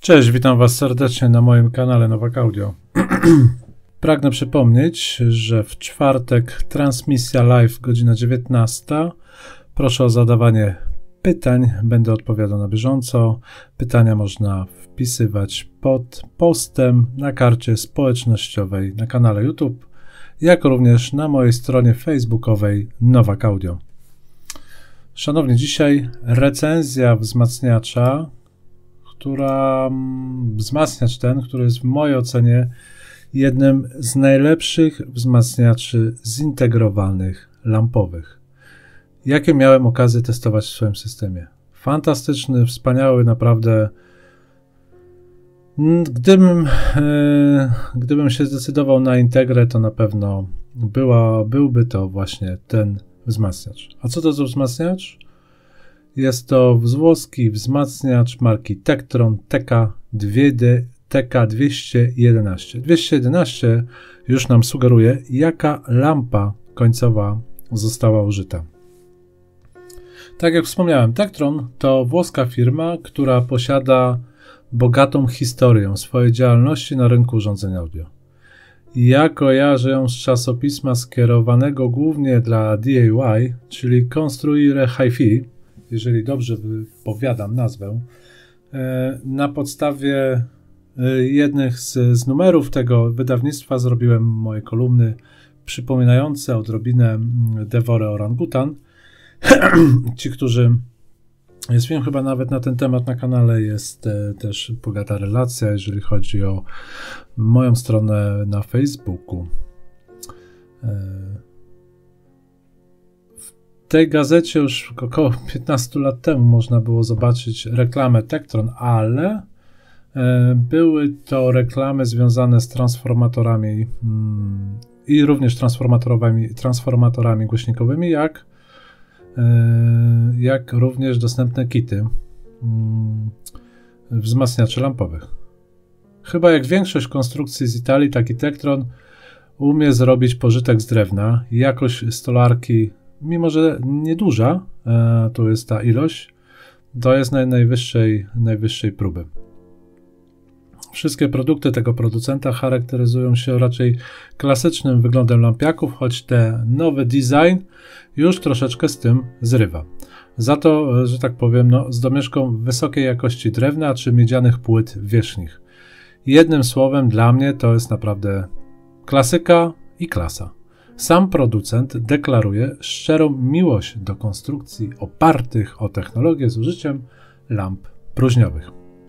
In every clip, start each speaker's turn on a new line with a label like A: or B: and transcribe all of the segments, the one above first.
A: Cześć, witam Was serdecznie na moim kanale Nowak Audio. Pragnę przypomnieć, że w czwartek transmisja live, godzina 19. Proszę o zadawanie pytań, będę odpowiadał na bieżąco. Pytania można wpisywać pod postem na karcie społecznościowej na kanale YouTube, jak również na mojej stronie facebookowej Nowak Audio. Szanowni, dzisiaj recenzja wzmacniacza, wzmacniacz ten, który jest w mojej ocenie jednym z najlepszych wzmacniaczy zintegrowanych lampowych, jakie miałem okazję testować w swoim systemie. Fantastyczny, wspaniały, naprawdę. Gdybym się zdecydował na Integrę, to na pewno byłby to właśnie ten wzmacniacz. A co to za wzmacniacz? Jest to włoski wzmacniacz marki Tektron TK211. 211 już nam sugeruje, jaka lampa końcowa została użyta. Tak jak wspomniałem, Tektron to włoska firma, która posiada bogatą historię swojej działalności na rynku urządzeń audio. Ja kojarzę ją z czasopisma skierowanego głównie dla DIY, czyli Construire Hi-Fi, jeżeli dobrze wypowiadam nazwę. Na podstawie jednych z numerów tego wydawnictwa zrobiłem moje kolumny przypominające odrobinę Devorę Orangutan. Ci, którzy... Jest film chyba nawet na ten temat na kanale, jest też bogata relacja, jeżeli chodzi o moją stronę na Facebooku. W tej gazecie już około 15 lat temu można było zobaczyć reklamę Tektron, ale były to reklamy związane z transformatorami i również transformatorami głośnikowymi, jak również dostępne kity wzmacniaczy lampowych. Chyba jak większość konstrukcji z Italii, taki Tektron umie zrobić pożytek z drewna. Jakość stolarki, mimo że nieduża, to jest ta ilość, to jest najwyższej próby. Wszystkie produkty tego producenta charakteryzują się raczej klasycznym wyglądem lampiaków, choć ten nowy design już troszeczkę z tym zrywa. Za to, że tak powiem, z domieszką wysokiej jakości drewna czy miedzianych płyt wierzchnich. Jednym słowem, dla mnie to jest naprawdę klasyka i klasa. Sam producent deklaruje szczerą miłość do konstrukcji opartych o technologię z użyciem lamp próżniowych.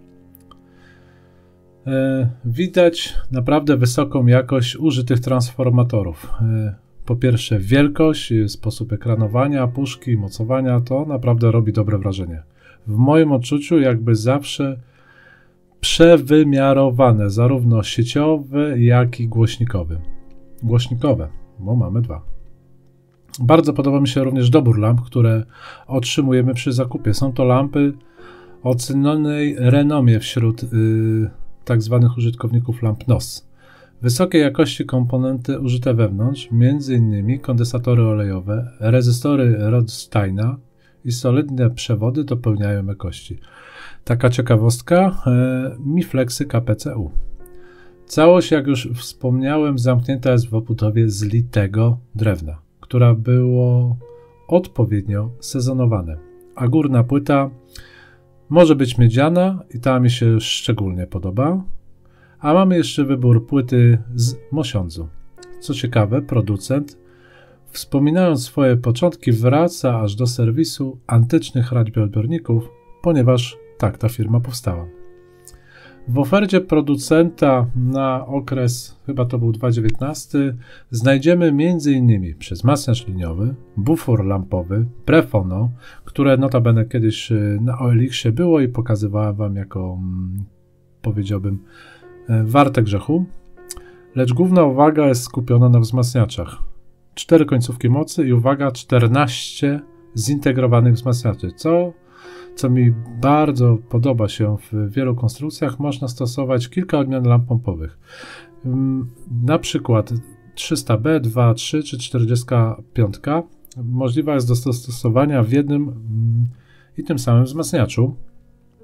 A: Widać naprawdę wysoką jakość użytych transformatorów. Po pierwsze wielkość, sposób ekranowania, puszki, mocowania, to naprawdę robi dobre wrażenie. W moim odczuciu jakby zawsze przewymiarowane, zarówno sieciowe, jak i głośnikowe, bo mamy dwa. Bardzo podoba mi się również dobór lamp, które otrzymujemy przy zakupie. Są to lampy o cenionej renomie wśród tak zwanych użytkowników lamp NOS. Wysokiej jakości komponenty użyte wewnątrz, m.in. kondensatory olejowe, rezystory Rothsteina i solidne przewody dopełniają jakości. Taka ciekawostka, Miflexy KPCU. Całość, jak już wspomniałem, zamknięta jest w obudowie z litego drewna, która było odpowiednio sezonowane, a górna płyta może być miedziana i ta mi się szczególnie podoba. A mamy jeszcze wybór płyty z mosiądzu. Co ciekawe, producent, wspominając swoje początki, wraca aż do serwisu antycznych radioodbiorników, ponieważ tak ta firma powstała. W ofercie producenta na okres, chyba to był 2019, znajdziemy m.in. wzmacniacz liniowy, bufor lampowy, Prefono, które notabene kiedyś na OLX-ie było i pokazywałem Wam jako, powiedziałbym, warte grzechu, lecz główna uwaga jest skupiona na wzmacniaczach. 4 końcówki mocy i uwaga, 14 zintegrowanych wzmacniaczy, co mi bardzo podoba się w wielu konstrukcjach. Można stosować kilka odmian lamp pompowych. Na przykład 300B, 2, 3 czy 45 możliwa jest do zastosowania w jednym i tym samym wzmacniaczu.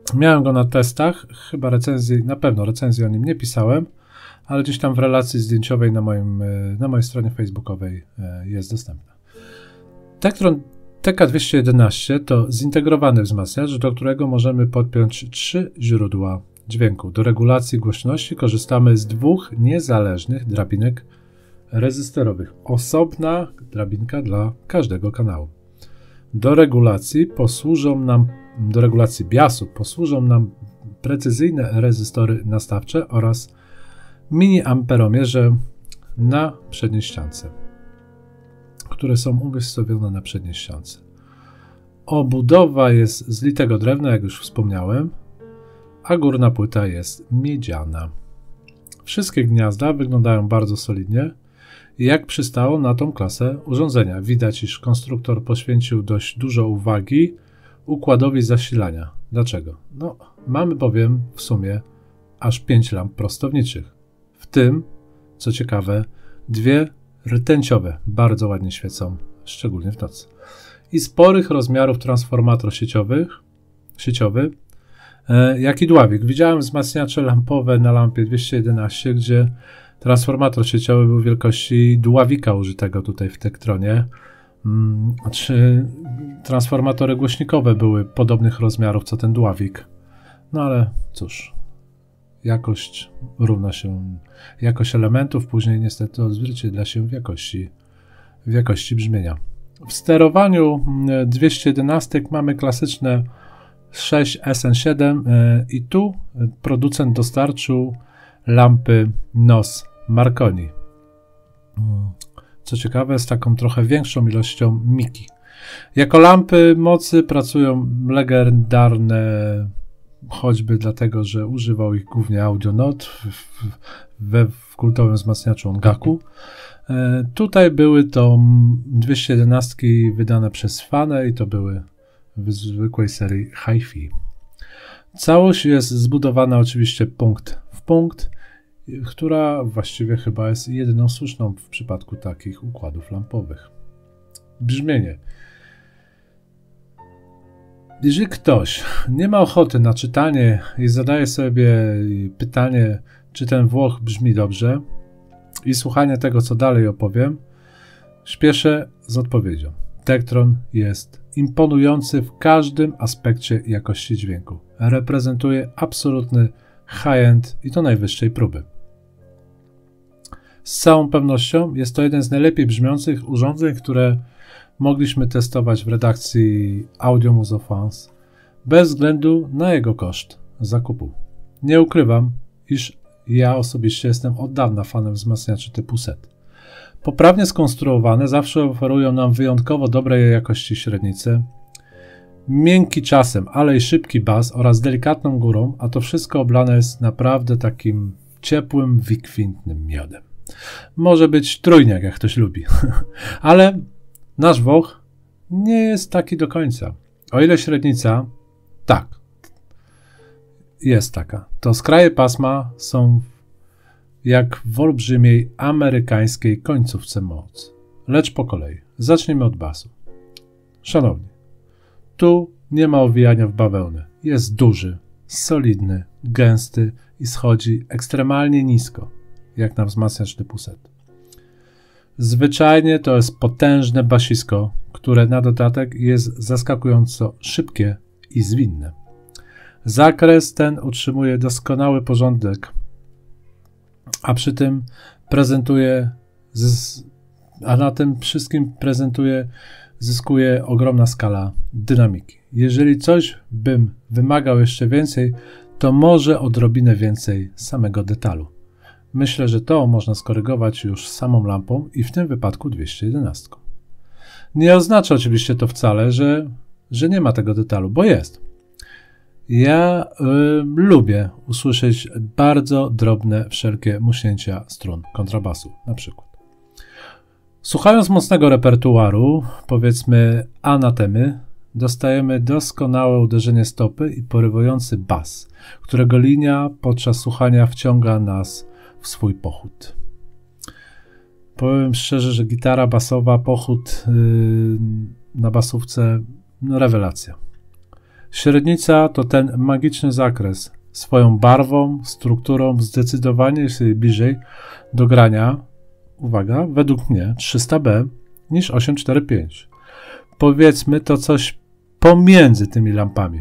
A: Miałem go na testach, chyba recenzji, na pewno recenzji o nim nie pisałem, ale gdzieś tam w relacji zdjęciowej na mojej stronie facebookowej jest dostępna. Tektron TK211 to zintegrowany wzmacniacz, do którego możemy podpiąć 3 źródła dźwięku. Do regulacji głośności korzystamy z 2 niezależnych drabinek rezystorowych. Osobna drabinka dla każdego kanału. Do regulacji biasu posłużą nam precyzyjne rezystory nastawcze oraz mini amperomierze na przedniej ściance, które są umiejscowione na przedniej ściance. Obudowa jest z litego drewna, jak już wspomniałem, a górna płyta jest miedziana. Wszystkie gniazda wyglądają bardzo solidnie, jak przystało na tą klasę urządzenia. Widać, iż konstruktor poświęcił dość dużo uwagi układowi zasilania. Dlaczego? No, mamy bowiem w sumie aż 5 lamp prostowniczych. W tym, co ciekawe, 2 rtęciowe, bardzo ładnie świecą, szczególnie w nocy. I sporych rozmiarów transformator sieciowy, jak i dławik. Widziałem wzmacniacze lampowe na lampie 211, gdzie transformator sieciowy był wielkości dławika użytego tutaj w Tektronie. Czy transformatory głośnikowe były podobnych rozmiarów co ten dławik. No ale cóż, jakość równa się, jakość elementów później niestety odzwierciedla się w jakości brzmienia. W sterowaniu 211 mamy klasyczne 6 SN7 i tu producent dostarczył lampy NOS Marconi. Co ciekawe, z taką trochę większą ilością miki. Jako lampy mocy pracują legendarne, choćby dlatego, że używał ich głównie Audionaut w kultowym wzmacniaczu Ongaku. Tutaj były to 211 wydane przez Fane i to były w zwykłej serii Hi-Fi. Całość jest zbudowana oczywiście punkt w punkt, która właściwie chyba jest jedyną słuszną w przypadku takich układów lampowych. Brzmienie. Jeżeli ktoś nie ma ochoty na czytanie i zadaje sobie pytanie, czy ten Włoch brzmi dobrze i słuchanie tego, co dalej opowiem, śpieszę z odpowiedzią. Tektron jest imponujący w każdym aspekcie jakości dźwięku. Reprezentuje absolutny high-end i to najwyższej próby. Z całą pewnością jest to jeden z najlepiej brzmiących urządzeń, które mogliśmy testować w redakcji Audio Muso France, bez względu na jego koszt zakupu. Nie ukrywam, iż ja osobiście jestem od dawna fanem wzmacniaczy typu SET. Poprawnie skonstruowane zawsze oferują nam wyjątkowo dobrej jakości średnicy, miękki czasem, ale i szybki bas oraz delikatną górą, a to wszystko oblane jest naprawdę takim ciepłym, wykwintnym miodem. Może być trójniak, jak ktoś lubi, ale nasz Włoch nie jest taki do końca. O ile średnica, tak, jest taka, to skraje pasma są jak w olbrzymiej amerykańskiej końcówce mocy. Lecz po kolei. Zacznijmy od basu. Szanowni, tu nie ma owijania w bawełnę. Jest duży, solidny, gęsty i schodzi ekstremalnie nisko, jak na wzmacniacz typu SET. Zwyczajnie to jest potężne basisko, które na dodatek jest zaskakująco szybkie i zwinne. Zakres ten utrzymuje doskonały porządek, a przy tym na tym wszystkim zyskuje ogromna skala dynamiki. Jeżeli coś bym wymagał jeszcze więcej, to może odrobinę więcej samego detalu. Myślę, że to można skorygować już samą lampą i w tym wypadku 211. Nie oznacza oczywiście to wcale, że nie ma tego detalu, bo jest. Ja lubię usłyszeć bardzo drobne wszelkie muśnięcia strun kontrabasu, na przykład. Słuchając mocnego repertuaru, powiedzmy Anatemy, dostajemy doskonałe uderzenie stopy i porywający bas, którego linia podczas słuchania wciąga nas w swój pochód. Powiem szczerze, że gitara basowa, pochód na basówce, no rewelacja. Średnica to ten magiczny zakres. Swoją barwą, strukturą zdecydowanie jest jej bliżej do grania, uwaga, według mnie 300B niż 845. Powiedzmy to coś pomiędzy tymi lampami.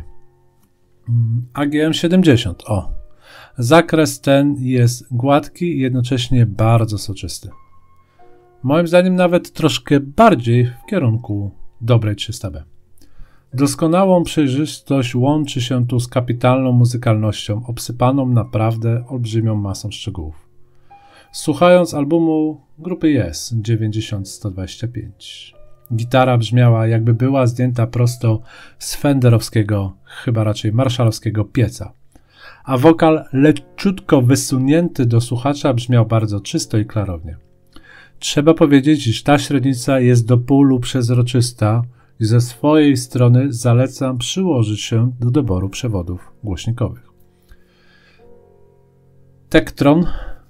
A: AGM-70. O, zakres ten jest gładki i jednocześnie bardzo soczysty. Moim zdaniem nawet troszkę bardziej w kierunku dobrej 300B. Doskonałą przejrzystość łączy się tu z kapitalną muzykalnością, obsypaną naprawdę olbrzymią masą szczegółów. Słuchając albumu grupy Yes 90-125, gitara brzmiała, jakby była zdjęta prosto z fenderowskiego, chyba raczej marszalowskiego pieca, a wokal leciutko wysunięty do słuchacza brzmiał bardzo czysto i klarownie. Trzeba powiedzieć, iż ta średnica jest do bólu przezroczysta i ze swojej strony zalecam przyłożyć się do doboru przewodów głośnikowych. Tektron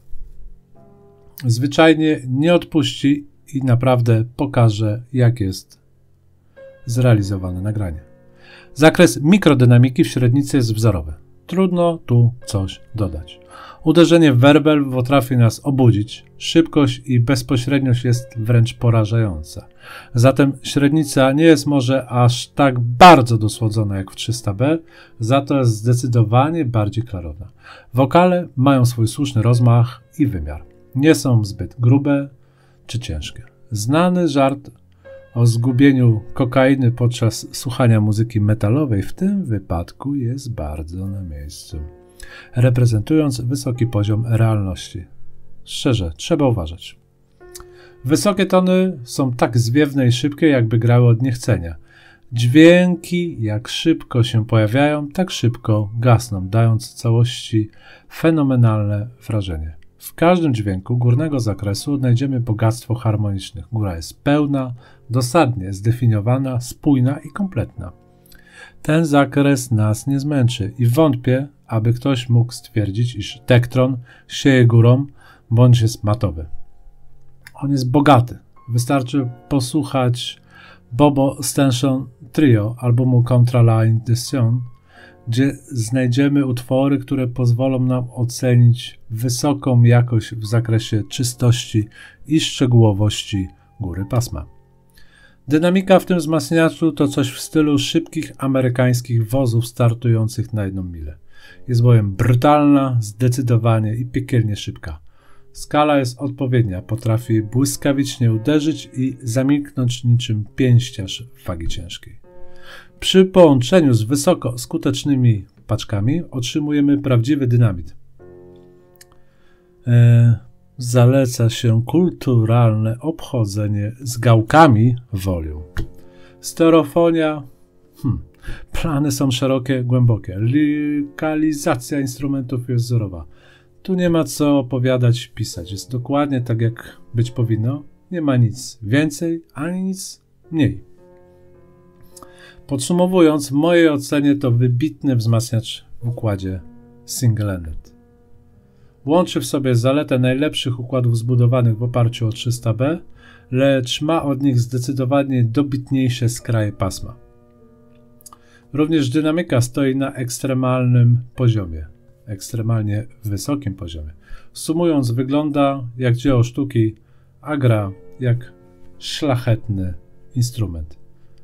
A: zwyczajnie nie odpuści i naprawdę pokaże, jak jest zrealizowane nagranie. Zakres mikrodynamiki w średnicy jest wzorowy. Trudno tu coś dodać. Uderzenie w werbel potrafi nas obudzić. Szybkość i bezpośredniość jest wręcz porażająca. Zatem średnica nie jest może aż tak bardzo dosłodzona jak w 300B, za to jest zdecydowanie bardziej klarowna. Wokale mają swój słuszny rozmach i wymiar. Nie są zbyt grube czy ciężkie. Znany żart o zgubieniu kokainy podczas słuchania muzyki metalowej w tym wypadku jest bardzo na miejscu, reprezentując wysoki poziom realności. Szczerze, trzeba uważać. Wysokie tony są tak zwiewne i szybkie, jakby grały od niechcenia. Dźwięki, jak szybko się pojawiają, tak szybko gasną, dając całości fenomenalne wrażenie. W każdym dźwięku górnego zakresu odnajdziemy bogactwo harmonicznych. Góra jest pełna, dosadnie zdefiniowana, spójna i kompletna. Ten zakres nas nie zmęczy i wątpię, aby ktoś mógł stwierdzić, iż Tektron sieje górą bądź jest matowy. On jest bogaty. Wystarczy posłuchać Bobo Stenson Trio albumu Contre la Indecision, gdzie znajdziemy utwory, które pozwolą nam ocenić wysoką jakość w zakresie czystości i szczegółowości góry pasma. Dynamika w tym wzmacniaczu to coś w stylu szybkich amerykańskich wozów startujących na 1 milę. Jest bowiem brutalna, zdecydowanie i piekielnie szybka. Skala jest odpowiednia, potrafi błyskawicznie uderzyć i zamilknąć niczym pięściarz wagi ciężkiej. Przy połączeniu z wysoko skutecznymi paczkami otrzymujemy prawdziwy dynamit. Zaleca się kulturalne obchodzenie z gałkami volume. Stereofonia. Plany są szerokie, głębokie. Lokalizacja instrumentów jest wzorowa. Tu nie ma co opowiadać, pisać. Jest dokładnie tak, jak być powinno. Nie ma nic więcej, ani nic mniej. Podsumowując, w mojej ocenie to wybitny wzmacniacz w układzie single-ended. Łączy w sobie zaletę najlepszych układów zbudowanych w oparciu o 300B, lecz ma od nich zdecydowanie dobitniejsze skraje pasma. Również dynamika stoi na ekstremalnym poziomie, ekstremalnie wysokim poziomie. Sumując, wygląda jak dzieło sztuki, a gra jak szlachetny instrument.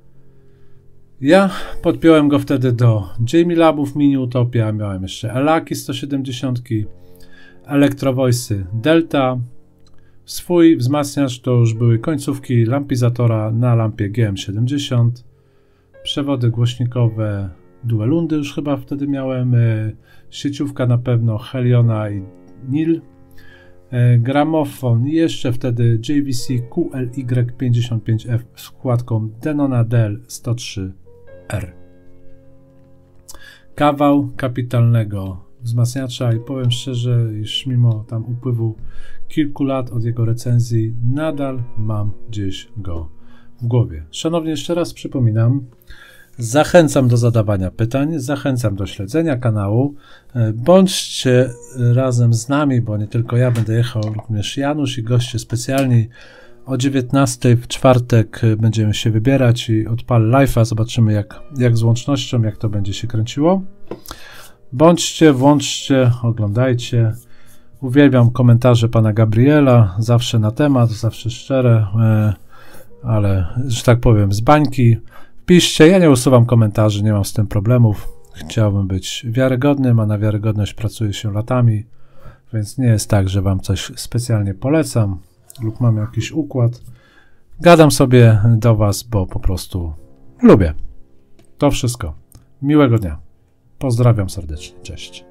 A: Ja podpiąłem go wtedy do Jamie Labów Mini Utopia, miałem jeszcze Elaki 170, Electro-Voice'y Delta. Swój wzmacniacz to już były końcówki lampizatora na lampie GM70, przewody głośnikowe Duelundy już chyba wtedy miałem, sieciówka na pewno Heliona i Nil, gramofon i jeszcze wtedy JVC QLY55F z wkładką Denona DL103R. Kawał kapitalnego wzmacniacza i powiem szczerze, iż mimo tam upływu kilku lat od jego recenzji nadal mam gdzieś go w głowie. Szanowni, jeszcze raz przypominam, zachęcam do zadawania pytań, zachęcam do śledzenia kanału. Bądźcie razem z nami, bo nie tylko ja będę jechał, również Janusz i goście specjalni O 19 w czwartek będziemy się wybierać i odpalę live'a. Zobaczymy jak z łącznością, jak to będzie się kręciło. Bądźcie, włączcie, oglądajcie. Uwielbiam komentarze pana Gabriela, zawsze na temat, zawsze szczere, ale, że tak powiem, z bańki. Piszcie, ja nie usuwam komentarzy, nie mam z tym problemów. Chciałbym być wiarygodnym, a na wiarygodność pracuje się latami, więc nie jest tak, że wam coś specjalnie polecam lub mam jakiś układ. Gadam sobie do was, bo po prostu lubię. To wszystko. Miłego dnia. Pozdrawiam serdecznie. Cześć.